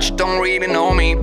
but you don't really know me.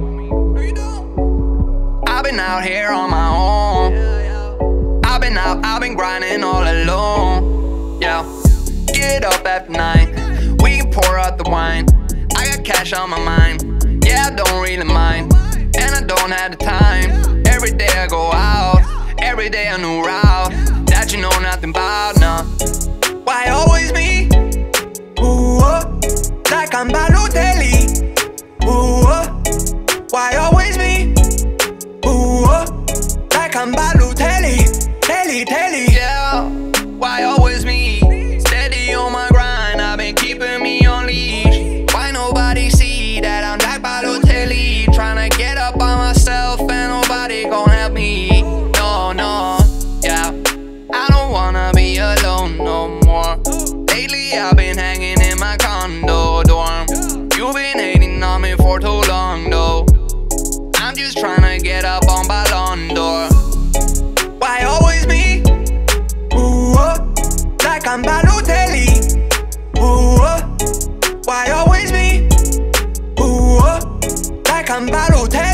I've been out here on my own. I've been grinding all alone. Yeah, get up after 9, we can pour out the wine. I got cash on my mind, yeah, I don't really mind. And I don't have the time. Every day I go out, every day a new route that you know nothing about, nah. Why always me? Ooh, like I'm Balotelli. Ooh, why always me? Ooh, like I'm Balotelli. Telly. Yeah, why always me? Steady on my grind, I've been keeping me on leash. Why nobody see that I'm like Balotelli? Tryna get up on myself and nobody gon' help me. No, yeah, I don't wanna be alone no more. Lately I've been hanging in my condo dorm. You've been hating on me for too long though. I'm just tryna get up on Ballon d'Or. Why always me? Ooh, like I'm Balotelli. Ooh, why always me? Ooh, like I'm Balotelli.